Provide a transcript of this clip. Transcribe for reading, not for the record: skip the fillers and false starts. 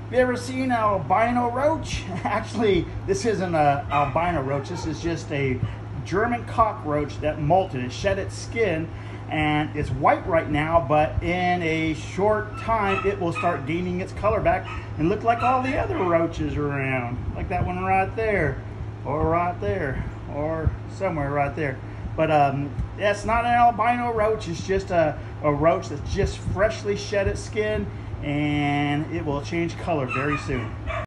Have you ever seen an albino roach? Actually, this isn't an albino roach. This is just a German cockroach that molted. It shed its skin and it's white right now, but in a short time it will start gaining its color back and look like all the other roaches around. Like that one right there, or right there, or somewhere right there. But that's not an albino roach. It's just a roach that's just freshly shed its skin, and it will change color very soon.